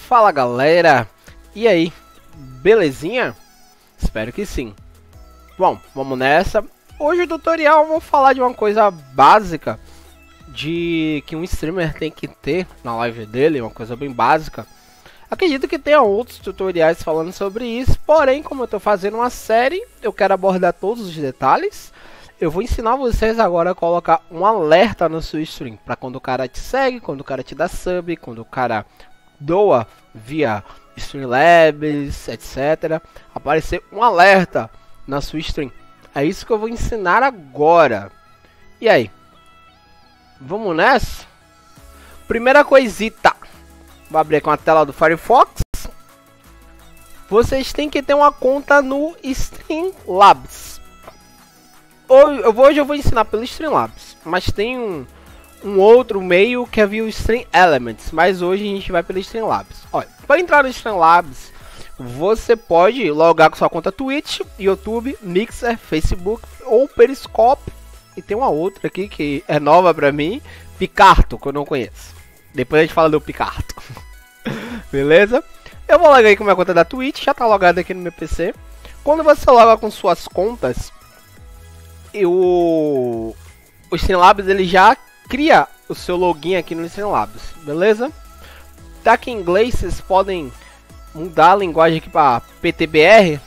Fala galera, e aí, belezinha? Espero que sim. Bom, vamos nessa. Hoje o tutorial eu vou falar de uma coisa básica de que um streamer tem que ter na live dele, uma coisa bem básica. Acredito que tenha outros tutoriais falando sobre isso, porém como eu estou fazendo uma série, eu quero abordar todos os detalhes. Eu vou ensinar vocês agora a colocar um alerta no seu stream, para quando o cara te segue, quando o cara te dá sub, quando o cara doa via Streamlabs, etc. Aparecer um alerta na sua stream. É isso que eu vou ensinar agora. E aí? Vamos nessa? Primeira coisita. Vou abrir aqui uma tela do Firefox. Vocês têm que ter uma conta no Streamlabs. Hoje eu vou ensinar pelo Streamlabs, mas tem um outro meio que é via o Stream Elements, mas hoje a gente vai pelo Streamlabs. Olha, para entrar no Streamlabs, você pode logar com sua conta Twitch, YouTube, Mixer, Facebook ou Periscope. E tem uma outra aqui que é nova pra mim, Picarto, que eu não conheço. Depois a gente fala do Picarto. Beleza? Eu vou logar aí com minha conta da Twitch, já tá logada aqui no meu PC. Quando você loga com suas contas, o Streamlabs ele já cria o seu login aqui no Streamlabs, beleza? Tá aqui em inglês, vocês podem mudar a linguagem aqui para PTBR.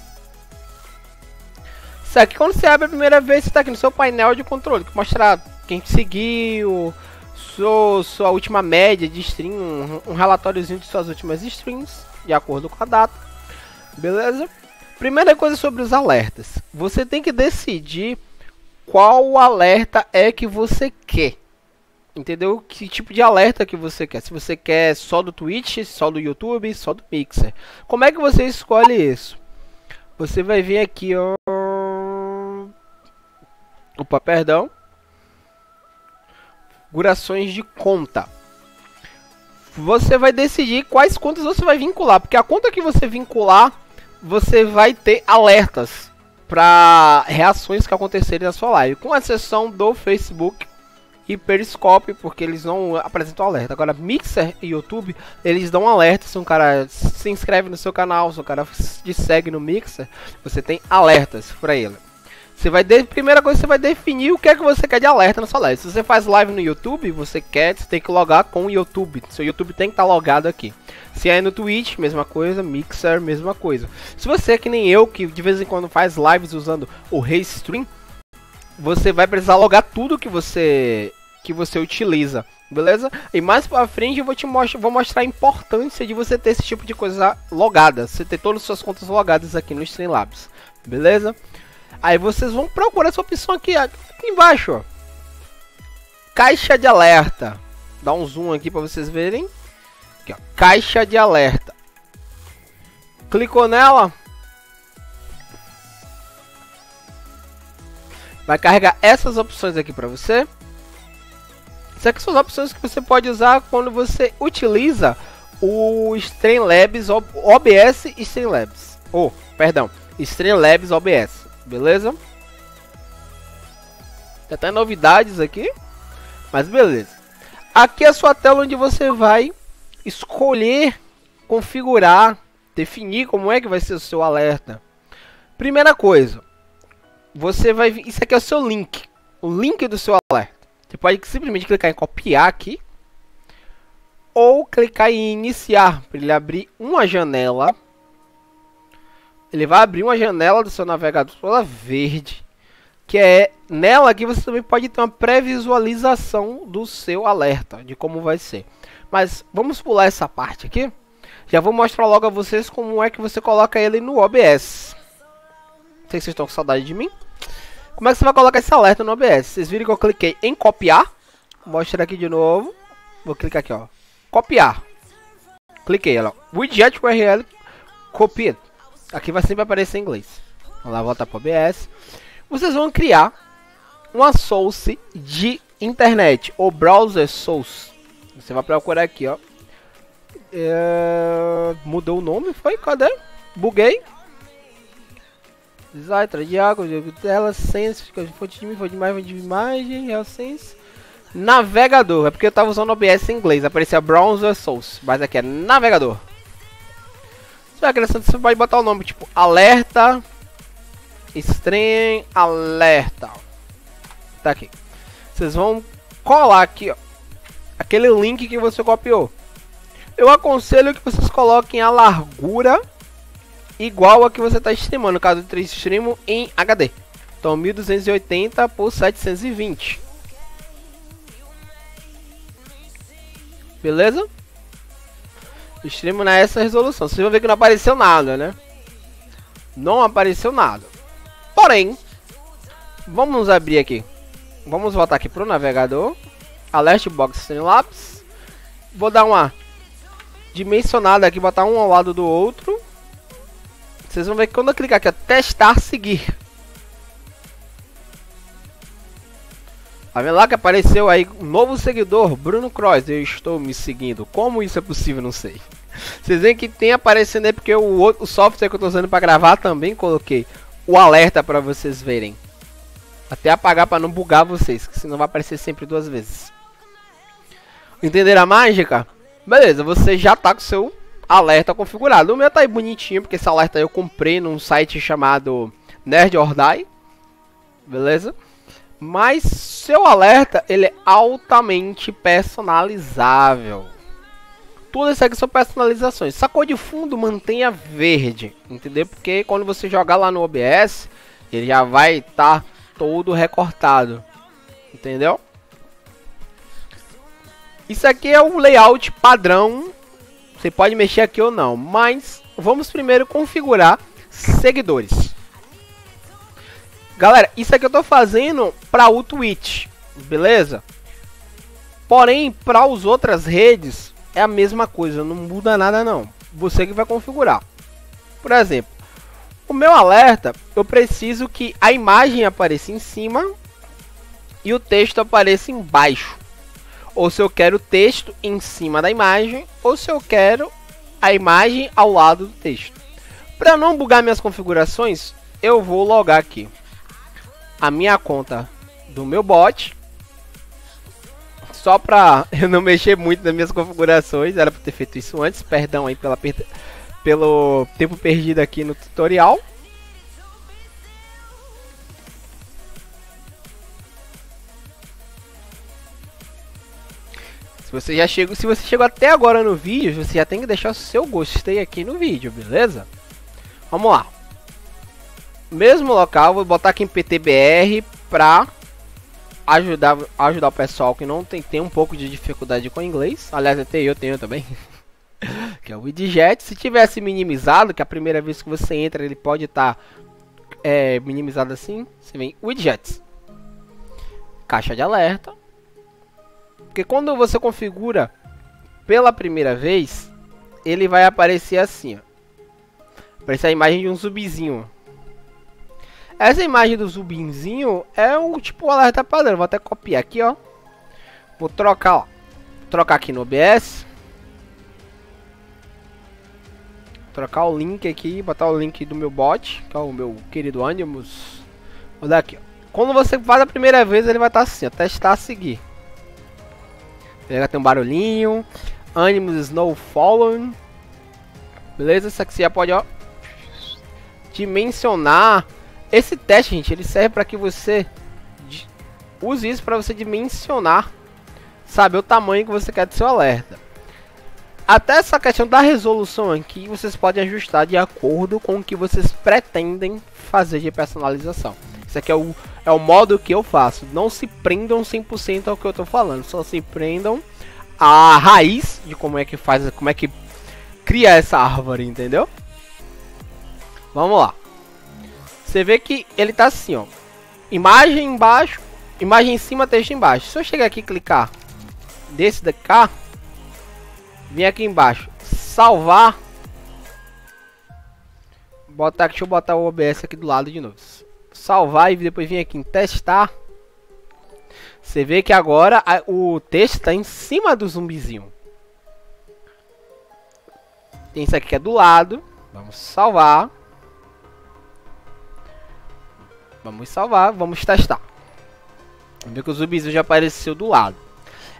Isso aqui quando você abre a primeira vez, você tá aqui no seu painel de controle, que mostra quem te seguiu, sua última média de stream, um relatóriozinho de suas últimas streams, de acordo com a data, beleza? Primeira coisa sobre os alertas, você tem que decidir qual alerta é que você quer, entendeu? Que tipo de alerta que você quer, se você quer só do Twitch, só do YouTube, só do Mixer. Como é que você escolhe isso? Você vai vir aqui, ó, opa, perdão, configurações de conta. Você vai decidir quais contas você vai vincular, porque a conta que você vincular, você vai ter alertas para reações que acontecerem na sua live, com exceção do Facebook e Periscope, porque eles não apresentam alerta. Agora Mixer e YouTube, eles dão alerta. Se um cara se inscreve no seu canal, se um cara te segue no Mixer, você tem alertas para ele. Você vai primeira coisa, você vai definir o que é que você quer de alerta na sua live. Se você faz live no YouTube, você tem que logar com o YouTube. Seu YouTube tem que estar logado aqui. Se é no Twitch, mesma coisa, Mixer, mesma coisa. Se você é que nem eu, que de vez em quando faz lives usando o Restream, você vai precisar logar tudo que você utiliza, beleza? E mais pra frente eu vou mostrar a importância de você ter esse tipo de coisa logada. Você ter todas as suas contas logadas aqui no Streamlabs, beleza? Aí vocês vão procurar essa opção aqui embaixo, ó. Caixa de alerta. Dá um zoom aqui pra vocês verem. Aqui, ó, caixa de alerta. Clicou nela. Vai carregar essas opções aqui pra você. Essas aqui são as opções que você pode usar quando você utiliza o Streamlabs OBS Streamlabs. Perdão, Streamlabs OBS. Beleza? Tem até novidades aqui, mas beleza. Aqui é a sua tela onde você vai escolher, configurar, definir como é que vai ser o seu alerta. Primeira coisa, você vai, isso aqui é o seu link, o link do seu alerta. Você pode simplesmente clicar em copiar aqui, ou clicar em iniciar, para ele abrir uma janela. Ele vai abrir uma janela do seu navegador toda verde, que é nela que você também pode ter uma pré-visualização do seu alerta, de como vai ser. Mas vamos pular essa parte aqui. Já vou mostrar logo a vocês como é que você coloca ele no OBS. Não sei se vocês estão com saudade de mim. Como é que você vai colocar esse alerta no OBS? Vocês viram que eu cliquei em copiar. Vou mostrar aqui de novo. Vou clicar aqui, ó. Copiar. Cliquei, ó. Widget URL copied. Aqui vai sempre aparecer em inglês. Vamos lá, voltar para o OBS. Vocês vão criar uma source de internet, ou browser source. Você vai procurar aqui, ó. Mudou o nome, foi? Cadê? Buguei. Design, de água, tela, sense, fonte de imagem, real sense. Navegador, é porque eu tava usando OBS em inglês, aparecia Browser Source, mas aqui é navegador. Você pode botar o nome tipo alerta, stream, alerta. Tá aqui. Vocês vão colar aqui, ó, aquele link que você copiou. Eu aconselho que vocês coloquem a largura igual a que você está streamando, no caso do streamo em HD. Então 1280 por 720. Beleza? O streamo nessa resolução. Vocês vão ver que não apareceu nada, né? Não apareceu nada. Porém, vamos abrir aqui. Vamos voltar aqui pro navegador. Alert Box Streamlabs. Vou dar uma dimensionada aqui, botar um ao lado do outro. Vocês vão ver que quando eu clicar aqui, ó, testar seguir. Tá vendo lá que apareceu aí um novo seguidor, Bruno Cross. Eu estou me seguindo. Como isso é possível, não sei. Vocês veem que tem aparecendo aí porque o software que eu estou usando para gravar também coloquei o alerta para vocês verem. Até apagar para não bugar vocês, que senão vai aparecer sempre duas vezes. Entenderam a mágica? Beleza, você já tá com o seu alerta configurado. O meu tá aí bonitinho, porque esse alerta eu comprei num site chamado Nerd or Die. Beleza? Mas seu alerta, ele é altamente personalizável. Tudo isso aqui são personalizações. Essa cor de fundo mantenha verde, entendeu? Porque quando você jogar lá no OBS, ele já vai estar todo recortado, entendeu? Isso aqui é o layout padrão. Você pode mexer aqui ou não, mas vamos primeiro configurar seguidores. Galera, isso aqui eu tô fazendo para o Twitch, beleza? Porém, para as outras redes é a mesma coisa, não muda nada não. Você que vai configurar. Por exemplo, o meu alerta, eu preciso que a imagem apareça em cima e o texto apareça embaixo. Ou se eu quero o texto em cima da imagem, ou se eu quero a imagem ao lado do texto. Para não bugar minhas configurações, eu vou logar aqui a minha conta do meu bot. Só para eu não mexer muito nas minhas configurações, era para ter feito isso antes. Perdão aí pelo tempo perdido aqui no tutorial. Se você chegou até agora no vídeo, você já tem que deixar o seu gostei aqui no vídeo, beleza? Vamos lá. Mesmo local, vou botar aqui em PTBR para ajudar o pessoal que não tem um pouco de dificuldade com inglês. Aliás, até eu tenho também. Que é o widget. Se tivesse minimizado, que a primeira vez que você entra ele pode estar minimizado assim. Você vem widgets, caixa de alerta. Porque quando você configura pela primeira vez, ele vai aparecer assim, ó. Aparece a imagem de um zumbizinho. Essa imagem do zumbizinho é um tipo alerta padrão. Vou até copiar aqui, ó. Vou trocar, ó. Trocar aqui no OBS. Trocar o link aqui, botar o link do meu bot, que é o meu querido Animus. Vou dar aqui, ó. Quando você faz a primeira vez, ele vai estar assim, ó. Testar a seguir. Ele vai ter um barulhinho. Animus Snow Fallen. Beleza? Isso aqui você já pode, ó, dimensionar. Esse teste, gente, ele serve para que você use isso para você dimensionar, saber o tamanho que você quer do seu alerta. Até essa questão da resolução aqui, vocês podem ajustar de acordo com o que vocês pretendem fazer de personalização. Isso aqui é o modo que eu faço. Não se prendam 100% ao que eu estou falando, só se prendam à raiz de como é que faz, como é que cria essa árvore, entendeu? Vamos lá. Você vê que ele tá assim, ó. Imagem embaixo, imagem em cima, texto embaixo. Se eu chegar aqui e clicar desse daqui, vem aqui embaixo, salvar. Deixa eu botar o OBS aqui do lado de novo. Salvar e depois vir aqui em testar. Você vê que agora o texto está em cima do zumbizinho. Tem isso aqui que é do lado. Vamos salvar. Vamos salvar, vamos testar. Vamos ver que o zumbizinho já apareceu do lado.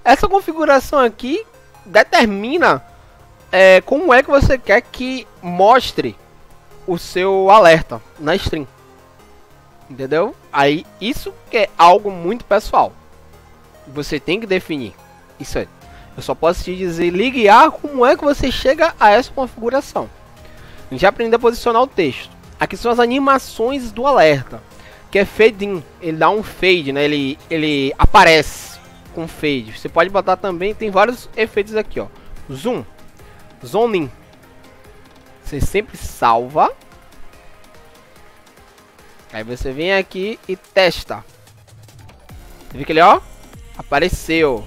Essa configuração aqui determina como é que você quer que mostre o seu alerta na stream. Entendeu? Aí isso que é algo muito pessoal. Você tem que definir. Isso aí. Eu só posso te dizer, lhe guiar como é que você chega a essa configuração. A gente já aprendeu a posicionar o texto. Aqui são as animações do alerta, que é fade in. Ele dá um fade, né? Ele aparece com fade. Você pode botar também, tem vários efeitos aqui, ó. Zoom, zone in. Você sempre salva. Aí você vem aqui e testa. Você viu que ele, ó, apareceu.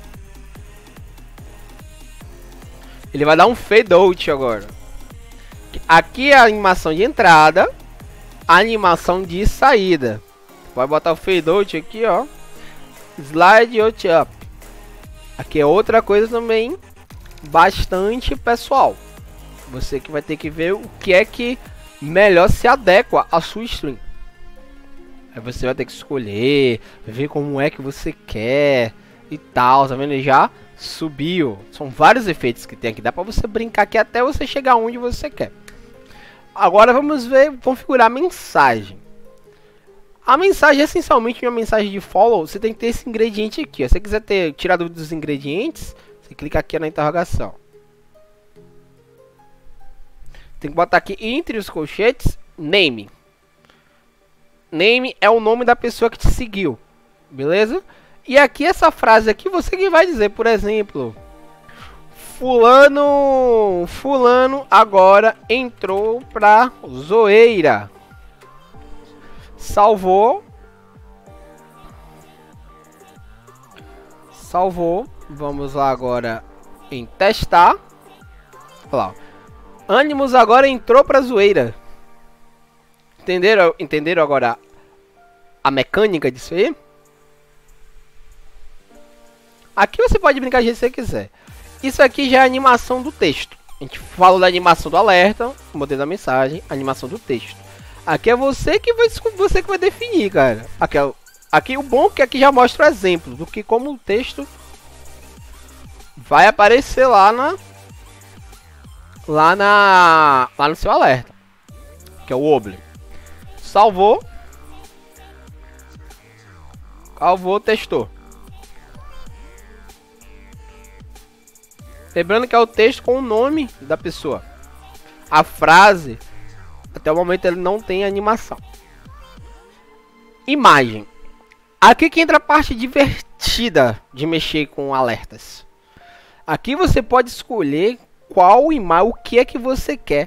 Ele vai dar um fade out agora. Aqui é a animação de entrada, a animação de saída. Vai botar o fade out aqui, ó. Slide out up. Aqui é outra coisa também bastante pessoal. Você que vai ter que ver o que é que melhor se adequa à sua stream. Aí você vai ter que escolher, ver como é que você quer e tal, tá vendo? Ele já subiu. São vários efeitos que tem aqui, dá pra você brincar aqui até você chegar onde você quer. Agora vamos ver, configurar a mensagem. A mensagem, essencialmente, uma mensagem de follow, você tem que ter esse ingrediente aqui, ó. Se você quiser tirar dúvida dos ingredientes, você clica aqui na interrogação. Tem que botar aqui entre os colchetes, name. Name é o nome da pessoa que te seguiu, beleza? E aqui essa frase aqui, você que vai dizer, por exemplo, fulano agora entrou pra zoeira. Salvou. Vamos lá agora em testar. Olha lá. Animus agora entrou pra zoeira. Entenderam agora a mecânica disso aí? Aqui você pode brincar do jeito que você quiser. Isso aqui já é a animação do texto. A gente falou da animação do alerta, modelo da mensagem, animação do texto. Aqui é você que vai definir, cara. Aqui o bom é que aqui já mostra o exemplo do que como o texto vai aparecer lá no seu alerta, que é o oble. Salvou, testou. Lembrando que é o texto com o nome da pessoa. A frase, até o momento, ele não tem animação. Imagem. Aqui que entra a parte divertida de mexer com alertas. Aqui você pode escolher qual imagem, o que é que você quer.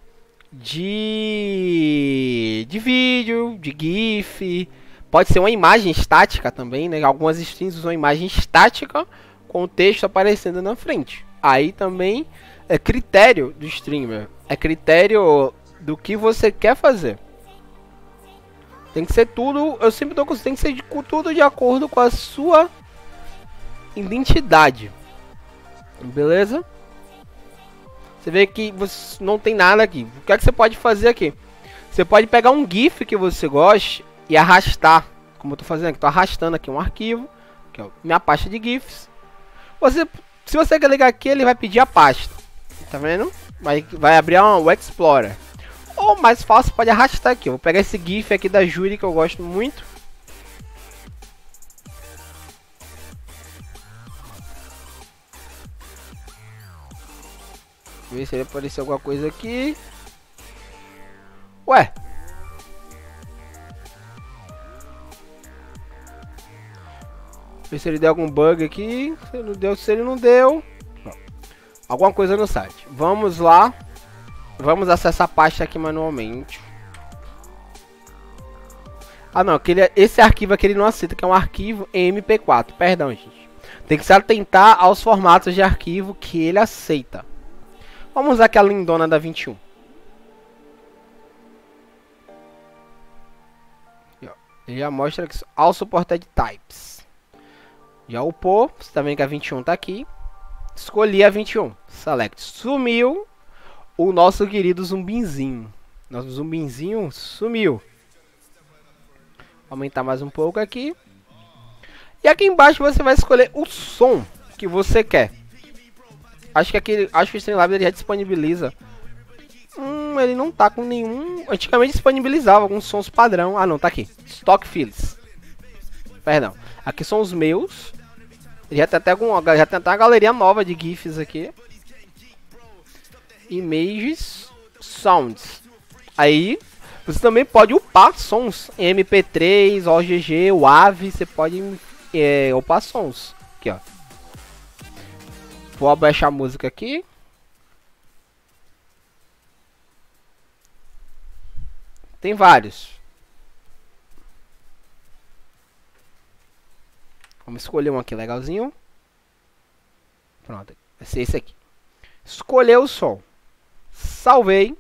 De vídeo, de GIF. Pode ser uma imagem estática também, né? Algumas streams usam imagem estática com o texto aparecendo na frente. Aí também é critério do streamer. É critério do que você quer fazer. Tem que ser tudo, eu sempre tô com, tem que ser tudo de acordo com a sua identidade. Beleza? Você vê que você não tem nada aqui. O que é que você pode fazer aqui? Você pode pegar um GIF que você goste e arrastar. Como eu tô fazendo aqui, tô arrastando aqui um arquivo, que é minha pasta de GIFs. Se você clicar aqui, ele vai pedir a pasta. Tá vendo? Vai abrir o Explorer. Ou mais fácil, pode arrastar aqui. Eu vou pegar esse GIF aqui da Júlia, que eu gosto muito. Ver se ele apareceu alguma coisa aqui. Ué. Ver se ele deu algum bug aqui. Se ele não deu. Alguma coisa no site. Vamos lá. Vamos acessar a pasta aqui manualmente. Ah não, esse arquivo aqui ele não aceita, que é um arquivo em MP4. Perdão, gente. Tem que se atentar aos formatos de arquivo que ele aceita. Vamos usar aquela lindona da 21. Ele já mostra que all supported types. Já upou, você tá vendo que a 21 tá aqui. Escolhi a 21. Select. Sumiu o nosso querido zumbinzinho. Nosso zumbinzinho sumiu. Vou aumentar mais um pouco aqui. E aqui embaixo você vai escolher o som que você quer. Acho que o Streamlabs ele já disponibiliza. Ele não tá com nenhum. Antigamente disponibilizava alguns sons padrão. Ah, não, tá aqui. Stock Fields. Perdão. Aqui são os meus. Já tem até uma galeria nova de GIFs aqui. Images, Sounds. Aí você também pode upar sons em MP3, OGG, WAV. Você pode upar sons. Aqui, ó. Vou abaixar a música aqui. Tem vários. Vamos escolher um aqui legalzinho. Pronto, vai ser esse aqui. Escolher o som. Salvei.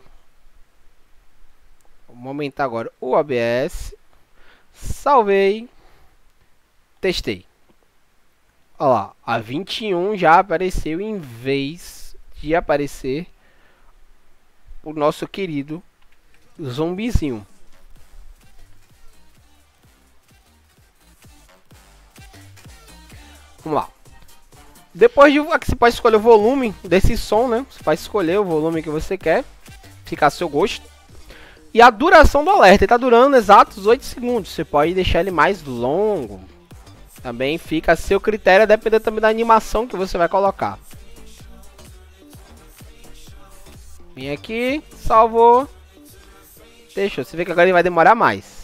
Vamos aumentar agora o OBS. Salvei. Testei. Olha lá, a 21 já apareceu em vez de aparecer o nosso querido zombizinho. Vamos lá. Depois de aqui você pode escolher o volume desse som, né? Você pode escolher o volume que você quer, ficar a seu gosto. E a duração do alerta, ele tá durando exatos 8 segundos. Você pode deixar ele mais longo. Também fica a seu critério, dependendo também da animação que você vai colocar. Vem aqui, salvou. Deixa, você vê que agora ele vai demorar mais.